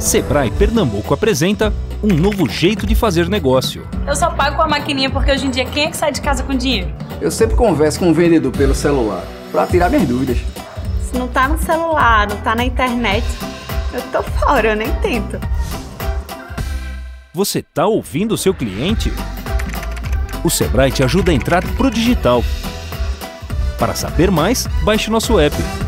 Sebrae Pernambuco apresenta um novo jeito de fazer negócio. Eu só pago com a maquininha porque hoje em dia quem é que sai de casa com dinheiro? Eu sempre converso com o vendedor pelo celular para tirar minhas dúvidas. Se não tá no celular, não tá na internet, eu tô fora, eu nem tento. Você tá ouvindo o seu cliente? O Sebrae te ajuda a entrar pro digital. Para saber mais, baixe nosso app.